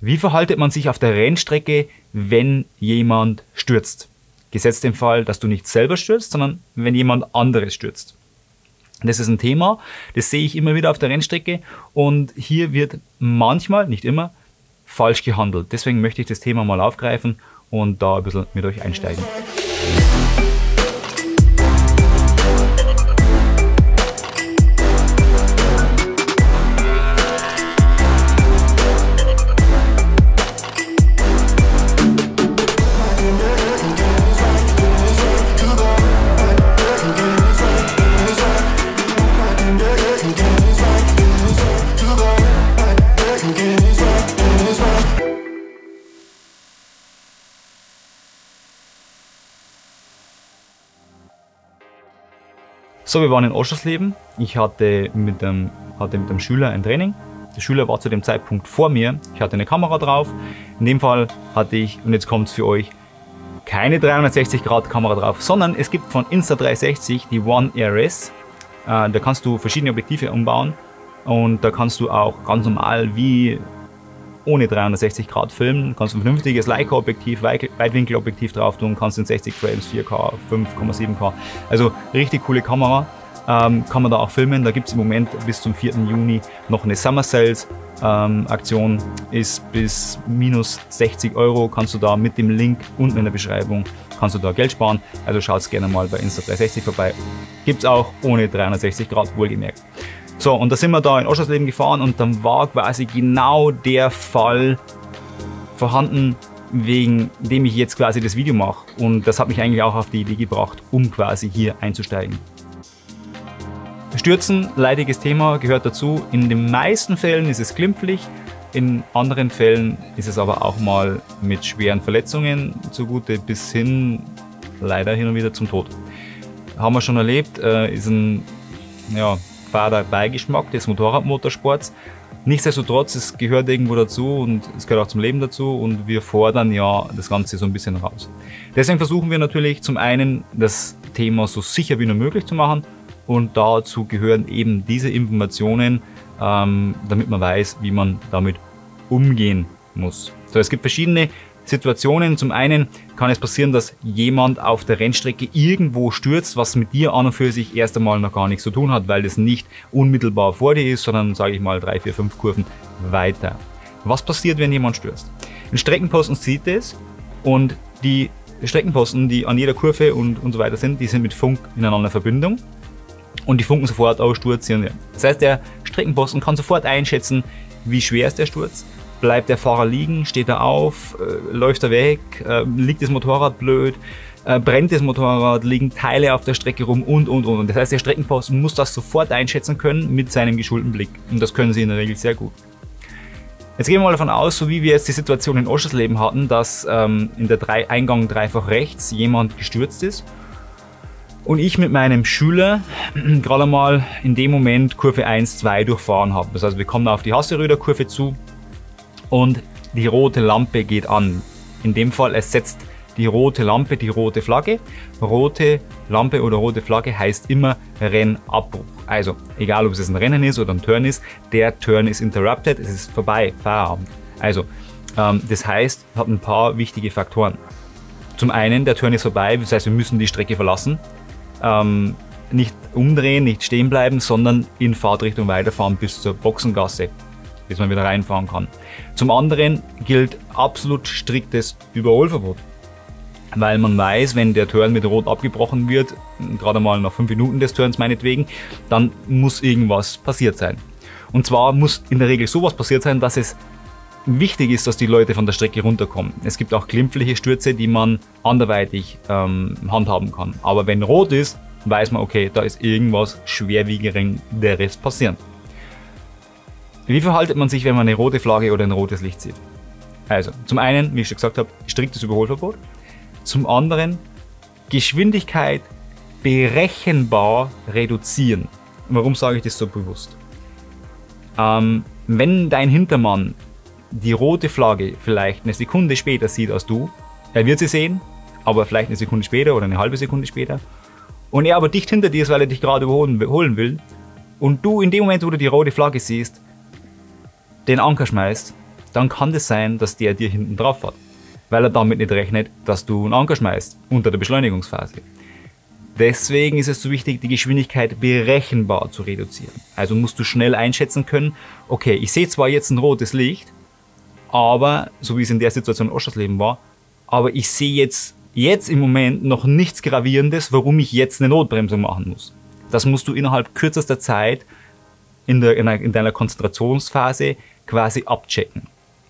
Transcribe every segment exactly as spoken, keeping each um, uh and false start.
Wie verhaltet man sich auf der Rennstrecke, wenn jemand stürzt? Gesetzt den Fall, dass du nicht selber stürzt, sondern wenn jemand anderes stürzt. Das ist ein Thema, das sehe ich immer wieder auf der Rennstrecke und hier wird manchmal, nicht immer, falsch gehandelt. Deswegen möchte ich das Thema mal aufgreifen und da ein bisschen mit euch einsteigen. So, wir waren in Oschersleben. Ich hatte mit, einem, hatte mit einem Schüler ein Training. Der Schüler war zu dem Zeitpunkt vor mir. Ich hatte eine Kamera drauf. In dem Fall hatte ich, und jetzt kommt es für euch, keine dreihundertsechzig Grad Kamera drauf, sondern es gibt von Insta dreihundertsechzig die One R S. Äh, da kannst du verschiedene Objektive umbauen und da kannst du auch ganz normal wie ohne dreihundertsechzig Grad filmen. Du kannst ein vernünftiges Leica-Objektiv, Weitwinkelobjektiv drauf tun, kannst in sechzig Frames, vier K, fünf Komma sieben K. Also richtig coole Kamera. Ähm, kann man da auch filmen. Da gibt es im Moment bis zum vierten Juni noch eine Summer Sales ähm, Aktion. Ist bis minus sechzig Euro. Kannst du da mit dem Link unten in der Beschreibung kannst du da Geld sparen. Also schaut gerne mal bei Insta dreihundertsechzig vorbei. Gibt es auch ohne dreihundertsechzig Grad, wohlgemerkt. So, und da sind wir da in Oschersleben gefahren und dann war quasi genau der Fall vorhanden, wegen dem ich jetzt quasi das Video mache. Und das hat mich eigentlich auch auf die Idee gebracht, um quasi hier einzusteigen. Stürzen, leidiges Thema, gehört dazu. In den meisten Fällen ist es glimpflich, in anderen Fällen ist es aber auch mal mit schweren Verletzungen zugute, bis hin, leider hin und wieder zum Tod. Haben wir schon erlebt, äh, ist ein, ja, fader Beigeschmack des Motorradmotorsports. Nichtsdestotrotz, es gehört irgendwo dazu und es gehört auch zum Leben dazu und wir fordern ja das Ganze so ein bisschen raus. Deswegen versuchen wir natürlich zum einen das Thema so sicher wie nur möglich zu machen und dazu gehören eben diese Informationen, ähm, damit man weiß, wie man damit umgehen muss. So, es gibt verschiedene Situationen. Zum einen kann es passieren, dass jemand auf der Rennstrecke irgendwo stürzt, was mit dir an und für sich erst einmal noch gar nichts zu tun hat, weil das nicht unmittelbar vor dir ist, sondern, sage ich mal, drei, vier, fünf Kurven weiter. Was passiert, wenn jemand stürzt? Ein Streckenposten sieht es und die Streckenposten, die an jeder Kurve und, und so weiter sind, die sind mit Funk ineinander in Verbindung und die funken sofort aus, Sturz hier und hier. Das heißt, der Streckenposten kann sofort einschätzen, wie schwer ist der Sturz. Bleibt der Fahrer liegen, steht er auf, äh, läuft er weg, äh, liegt das Motorrad blöd, äh, brennt das Motorrad, liegen Teile auf der Strecke rum und und und. Das heißt, der Streckenposten muss das sofort einschätzen können mit seinem geschulten Blick. Und das können sie in der Regel sehr gut. Jetzt gehen wir mal davon aus, so wie wir jetzt die Situation in Oschersleben hatten, dass ähm, in der drei Eingang dreifach rechts jemand gestürzt ist und ich mit meinem Schüler gerade mal in dem Moment Kurve eins, zwei durchfahren habe. Das heißt, wir kommen auf die Hasseröder Kurve zu. Und die rote Lampe geht an. In dem Fall ersetzt die rote Lampe die rote Flagge. Rote Lampe oder rote Flagge heißt immer Rennabbruch. Also egal, ob es ein Rennen ist oder ein Turn ist, der Turn ist interrupted, es ist vorbei, Feierabend. Also ähm, das heißt, hat ein paar wichtige Faktoren. Zum einen, der Turn ist vorbei, das heißt, wir müssen die Strecke verlassen. Ähm, nicht umdrehen, nicht stehen bleiben, sondern in Fahrtrichtung weiterfahren bis zur Boxengasse, bis man wieder reinfahren kann. Zum anderen gilt absolut striktes Überholverbot, weil man weiß, wenn der Turn mit Rot abgebrochen wird, gerade mal nach fünf Minuten des Turns meinetwegen, dann muss irgendwas passiert sein. Und zwar muss in der Regel sowas passiert sein, dass es wichtig ist, dass die Leute von der Strecke runterkommen. Es gibt auch glimpfliche Stürze, die man anderweitig ähm, handhaben kann. Aber wenn Rot ist, weiß man, okay, da ist irgendwas Schwerwiegenderes passieren. Wie verhaltet man sich, wenn man eine rote Flagge oder ein rotes Licht sieht? Also, zum einen, wie ich schon gesagt habe, striktes Überholverbot. Zum anderen, Geschwindigkeit berechenbar reduzieren. Warum sage ich das so bewusst? Ähm, wenn dein Hintermann die rote Flagge vielleicht eine Sekunde später sieht als du, er wird sie sehen, aber vielleicht eine Sekunde später oder eine halbe Sekunde später, und er aber dicht hinter dir ist, weil er dich gerade überholen will, und du in dem Moment, wo du die rote Flagge siehst, den Anker schmeißt, dann kann das sein, dass der dir hinten drauf fährt, weil er damit nicht rechnet, dass du einen Anker schmeißt unter der Beschleunigungsphase. Deswegen ist es so wichtig, die Geschwindigkeit berechenbar zu reduzieren. Also musst du schnell einschätzen können, okay, ich sehe zwar jetzt ein rotes Licht, aber, so wie es in der Situation in Oschersleben war, aber ich sehe jetzt, jetzt im Moment noch nichts Gravierendes, warum ich jetzt eine Notbremsung machen muss. Das musst du innerhalb kürzester Zeit in, der, in, einer, in deiner Konzentrationsphase quasi abchecken.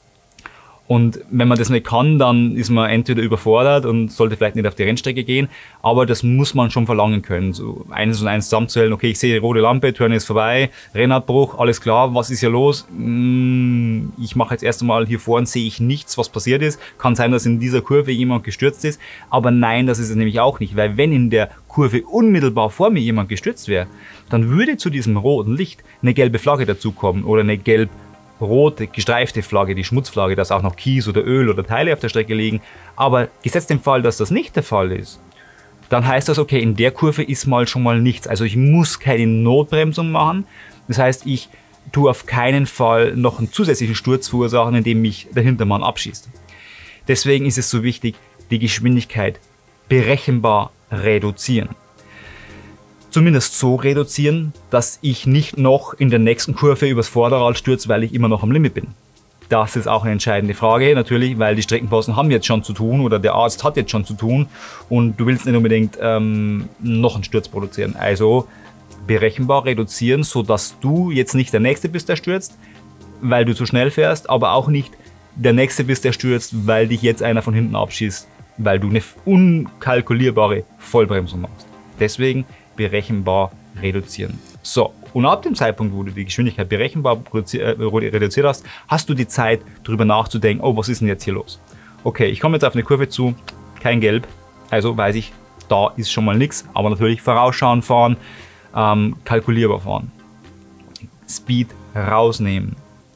Und wenn man das nicht kann, dann ist man entweder überfordert und sollte vielleicht nicht auf die Rennstrecke gehen, aber das muss man schon verlangen können. So eines und eins zusammenzählen, okay, ich sehe die rote Lampe, Turn ist vorbei, Rennabbruch, alles klar, was ist hier los? Ich mache jetzt erst einmal hier vorne, sehe ich nichts, was passiert ist. Kann sein, dass in dieser Kurve jemand gestürzt ist, aber nein, das ist es nämlich auch nicht, weil wenn in der Kurve unmittelbar vor mir jemand gestürzt wäre, dann würde zu diesem roten Licht eine gelbe Flagge dazukommen oder eine gelb rote, gestreifte Flagge, die Schmutzflagge, dass auch noch Kies oder Öl oder Teile auf der Strecke liegen. Aber gesetzt dem Fall, dass das nicht der Fall ist, dann heißt das, okay, in der Kurve ist mal schon mal nichts. Also ich muss keine Notbremsung machen. Das heißt, ich tue auf keinen Fall noch einen zusätzlichen Sturz verursachen, indem mich der Hintermann abschießt. Deswegen ist es so wichtig, die Geschwindigkeit berechenbar reduzieren. Zumindest so reduzieren, dass ich nicht noch in der nächsten Kurve übers Vorderrad stürze, weil ich immer noch am Limit bin. Das ist auch eine entscheidende Frage, natürlich, weil die Streckenposten haben jetzt schon zu tun oder der Arzt hat jetzt schon zu tun und du willst nicht unbedingt ähm, noch einen Sturz produzieren. Also berechenbar reduzieren, sodass du jetzt nicht der Nächste bist, der stürzt, weil du zu schnell fährst, aber auch nicht der Nächste bist, der stürzt, weil dich jetzt einer von hinten abschießt, weil du eine unkalkulierbare Vollbremsung machst. Deswegen berechenbar reduzieren. So, und ab dem Zeitpunkt, wo du die Geschwindigkeit berechenbar reduziert hast, hast du die Zeit, darüber nachzudenken, oh, was ist denn jetzt hier los? Okay, ich komme jetzt auf eine Kurve zu, kein Gelb, also weiß ich, da ist schon mal nichts, aber natürlich vorausschauen fahren, ähm, kalkulierbar fahren. Speed rausnehmen.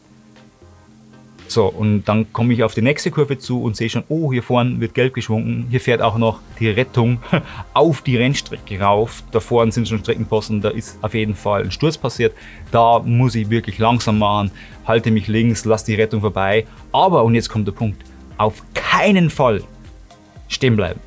So, und dann komme ich auf die nächste Kurve zu und sehe schon, oh, hier vorne wird gelb geschwungen. Hier fährt auch noch die Rettung auf die Rennstrecke rauf. Da vorne sind schon Streckenposten, da ist auf jeden Fall ein Sturz passiert. Da muss ich wirklich langsam machen, halte mich links, lasse die Rettung vorbei. Aber, und jetzt kommt der Punkt, auf keinen Fall stehen bleiben.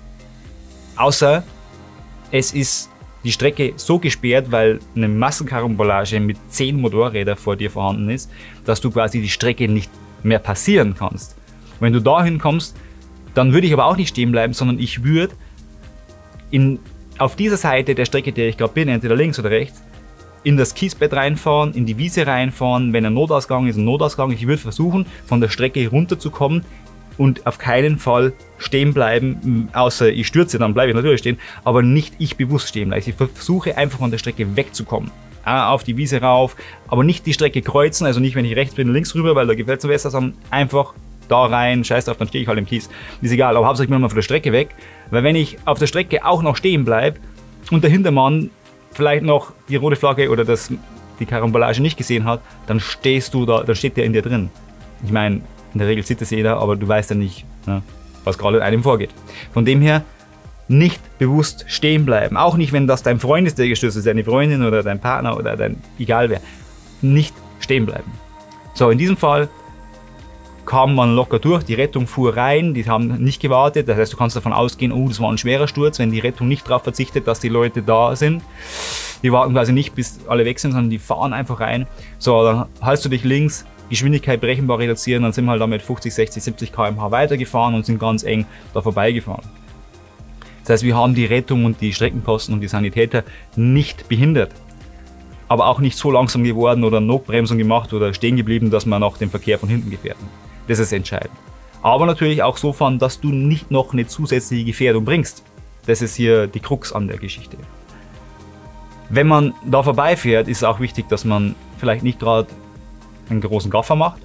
Außer es ist die Strecke so gesperrt, weil eine Massenkarambolage mit zehn Motorrädern vor dir vorhanden ist, dass du quasi die Strecke nicht mehr passieren kannst. Wenn du dahin kommst, dann würde ich aber auch nicht stehen bleiben, sondern ich würde in, auf dieser Seite der Strecke, der ich gerade bin, entweder links oder rechts, in das Kiesbett reinfahren, in die Wiese reinfahren, wenn ein Notausgang ist, ein Notausgang. Ich würde versuchen, von der Strecke runterzukommen und auf keinen Fall stehen bleiben, außer ich stürze, dann bleibe ich natürlich stehen, aber nicht ich bewusst stehen bleiben. Ich versuche einfach von der Strecke wegzukommen. Auf die Wiese rauf, aber nicht die Strecke kreuzen, also nicht, wenn ich rechts bin, links rüber, weil da gefällt es mir besser, sondern einfach da rein, scheiß drauf, dann stehe ich halt im Kies. Ist egal, aber hauptsächlich bin ich mal von der Strecke weg, weil wenn ich auf der Strecke auch noch stehen bleibe und der Hintermann vielleicht noch die rote Flagge oder das, die Karambolage nicht gesehen hat, dann stehst du da, dann steht der in dir drin. Ich meine, in der Regel sieht das jeder, aber du weißt ja nicht, ne, was gerade in einem vorgeht. Von dem her nicht bewusst stehen bleiben. Auch nicht, wenn das dein Freund ist, der gestürzt ist, deine Freundin oder dein Partner oder dein, egal wer. Nicht stehen bleiben. So, in diesem Fall kam man locker durch, die Rettung fuhr rein, die haben nicht gewartet, das heißt, du kannst davon ausgehen, oh, das war ein schwerer Sturz, wenn die Rettung nicht darauf verzichtet, dass die Leute da sind. Die warten quasi nicht, bis alle weg sind, sondern die fahren einfach rein. So, dann haltst du dich links, Geschwindigkeit berechenbar reduzieren, dann sind wir halt damit fünfzig, sechzig, siebzig Kilometer pro Stunde weitergefahren und sind ganz eng da vorbeigefahren. Das heißt, wir haben die Rettung und die Streckenposten und die Sanitäter nicht behindert, aber auch nicht so langsam geworden oder Notbremsung gemacht oder stehen geblieben, dass wir noch den Verkehr von hinten gefährden. Das ist entscheidend. Aber natürlich auch so fahren, dass du nicht noch eine zusätzliche Gefährdung bringst. Das ist hier die Krux an der Geschichte. Wenn man da vorbeifährt, ist es auch wichtig, dass man vielleicht nicht gerade einen großen Gaffer macht.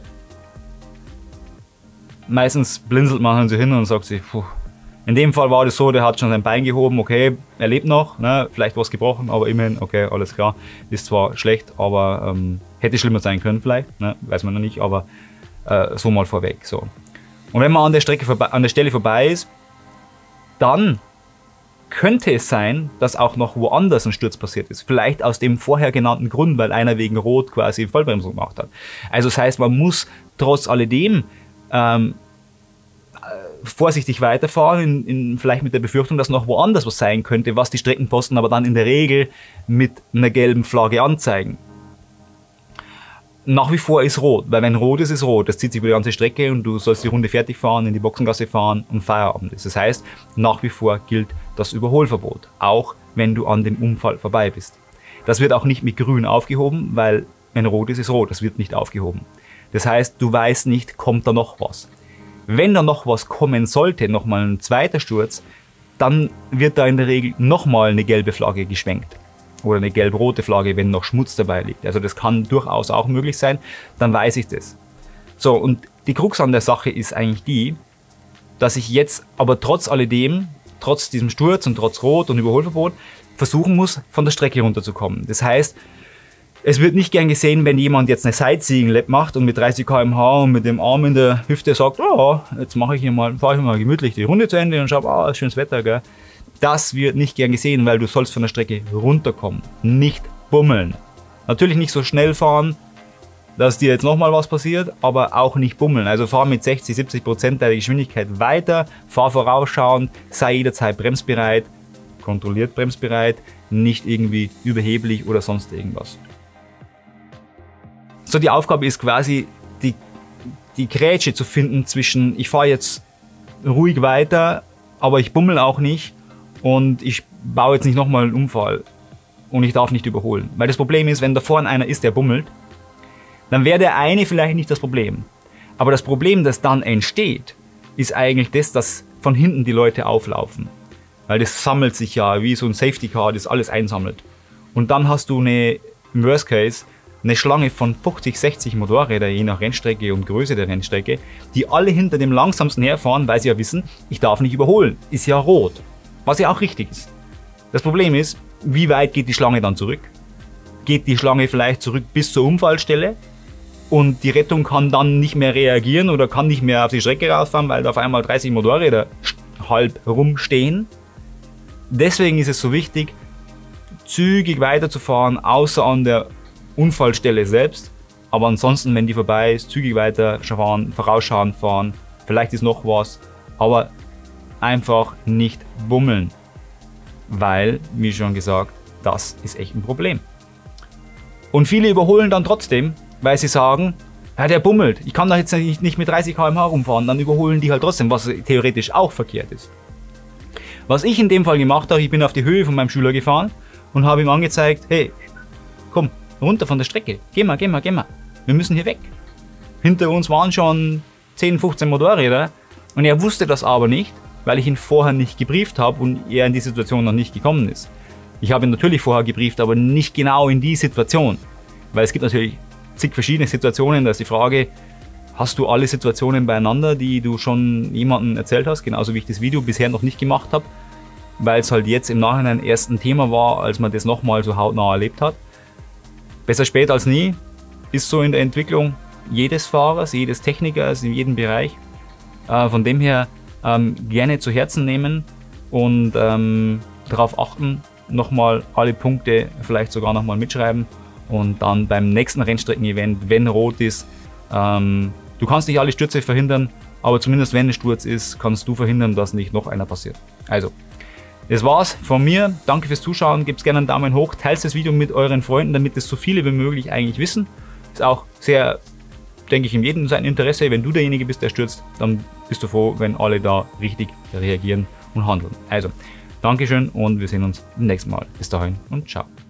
Meistens blinzelt man halt so hin und sagt sich, puh. In dem Fall war das so, der hat schon sein Bein gehoben, okay, er lebt noch, ne, vielleicht was gebrochen, aber immerhin, okay, alles klar. Ist zwar schlecht, aber ähm, hätte schlimmer sein können vielleicht, ne, weiß man noch nicht, aber äh, so mal vorweg. So. Und wenn man an der Strecke vorbei, an der Stelle vorbei ist, dann könnte es sein, dass auch noch woanders ein Sturz passiert ist. Vielleicht aus dem vorher genannten Grund, weil einer wegen Rot quasi Vollbremsung gemacht hat. Also das heißt, man muss trotz alledem ähm, vorsichtig weiterfahren, in, in, vielleicht mit der Befürchtung, dass noch woanders was sein könnte, was die Streckenposten aber dann in der Regel mit einer gelben Flagge anzeigen. Nach wie vor ist rot, weil wenn rot ist, ist rot. Das zieht sich über die ganze Strecke und du sollst die Runde fertig fahren, in die Boxengasse fahren und Feierabend ist. Das heißt, nach wie vor gilt das Überholverbot, auch wenn du an dem Unfall vorbei bist. Das wird auch nicht mit grün aufgehoben, weil wenn rot ist, ist rot. Das wird nicht aufgehoben. Das heißt, du weißt nicht, kommt da noch was. Wenn da noch was kommen sollte, nochmal ein zweiter Sturz, dann wird da in der Regel nochmal eine gelbe Flagge geschwenkt. Oder eine gelb-rote Flagge, wenn noch Schmutz dabei liegt. Also das kann durchaus auch möglich sein, dann weiß ich das. So, und die Krux an der Sache ist eigentlich die, dass ich jetzt aber trotz alledem, trotz diesem Sturz und trotz Rot und Überholverbot, versuchen muss, von der Strecke runterzukommen. Das heißt, es wird nicht gern gesehen, wenn jemand jetzt eine Sightseeing-Lap macht und mit dreißig Kilometer pro Stunde und mit dem Arm in der Hüfte sagt, oh, jetzt mache ich hier mal, fahre ich mal gemütlich die Runde zu Ende und schaue, ah, oh, schönes Wetter, gell. Das wird nicht gern gesehen, weil du sollst von der Strecke runterkommen, nicht bummeln. Natürlich nicht so schnell fahren, dass dir jetzt nochmal was passiert, aber auch nicht bummeln. Also fahr mit sechzig, siebzig Prozent der Geschwindigkeit weiter, fahr vorausschauend, sei jederzeit bremsbereit, kontrolliert bremsbereit, nicht irgendwie überheblich oder sonst irgendwas. So, die Aufgabe ist quasi, die, die Grätsche zu finden zwischen, ich fahre jetzt ruhig weiter, aber ich bummel auch nicht und ich baue jetzt nicht nochmal einen Unfall und ich darf nicht überholen. Weil das Problem ist, wenn da vorne einer ist, der bummelt, dann wäre der eine vielleicht nicht das Problem. Aber das Problem, das dann entsteht, ist eigentlich das, dass von hinten die Leute auflaufen. Weil das sammelt sich ja wie so ein Safety Car, das alles einsammelt. Und dann hast du eine, im Worst Case, eine Schlange von fünfzig, sechzig Motorräder, je nach Rennstrecke und Größe der Rennstrecke, die alle hinter dem langsamsten herfahren, weil sie ja wissen, ich darf nicht überholen, ist ja rot. Was ja auch richtig ist. Das Problem ist, wie weit geht die Schlange dann zurück? Geht die Schlange vielleicht zurück bis zur Unfallstelle und die Rettung kann dann nicht mehr reagieren oder kann nicht mehr auf die Strecke rausfahren, weil da auf einmal dreißig Motorräder halb rumstehen? Deswegen ist es so wichtig, zügig weiterzufahren, außer an der Unfallstelle selbst, aber ansonsten, wenn die vorbei ist, zügig weiter fahren, vorausschauend fahren, vielleicht ist noch was, aber einfach nicht bummeln, weil, wie schon gesagt, das ist echt ein Problem. Und viele überholen dann trotzdem, weil sie sagen, ja, der bummelt, ich kann da jetzt nicht mit dreißig Kilometer pro Stunde rumfahren, dann überholen die halt trotzdem, was theoretisch auch verkehrt ist. Was ich in dem Fall gemacht habe, ich bin auf die Höhe von meinem Schüler gefahren und habe ihm angezeigt, hey, komm, runter von der Strecke, geh mal, geh mal, geh mal, wir müssen hier weg. Hinter uns waren schon zehn, fünfzehn Motorräder und er wusste das aber nicht, weil ich ihn vorher nicht gebrieft habe und er in die Situation noch nicht gekommen ist. Ich habe ihn natürlich vorher gebrieft, aber nicht genau in die Situation, weil es gibt natürlich zig verschiedene Situationen, da ist die Frage, hast du alle Situationen beieinander, die du schon jemandem erzählt hast, genauso wie ich das Video bisher noch nicht gemacht habe, weil es halt jetzt im Nachhinein erst ein Thema war, als man das nochmal so hautnah erlebt hat. Besser spät als nie, ist so in der Entwicklung jedes Fahrers, jedes Technikers, in jedem Bereich. Äh, von dem her ähm, gerne zu Herzen nehmen und ähm, darauf achten, nochmal alle Punkte vielleicht sogar nochmal mitschreiben und dann beim nächsten Rennstrecken-Event, wenn rot ist, ähm, du kannst nicht alle Stürze verhindern, aber zumindest wenn ein Sturz ist, kannst du verhindern, dass nicht noch einer passiert. Also, das war's von mir. Danke fürs Zuschauen. Gebt gerne einen Daumen hoch. Teilt das Video mit euren Freunden, damit es so viele wie möglich eigentlich wissen. Ist auch sehr, denke ich, in jedem sein Interesse. Wenn du derjenige bist, der stürzt, dann bist du froh, wenn alle da richtig reagieren und handeln. Also, Dankeschön und wir sehen uns beim nächsten Mal. Bis dahin und ciao.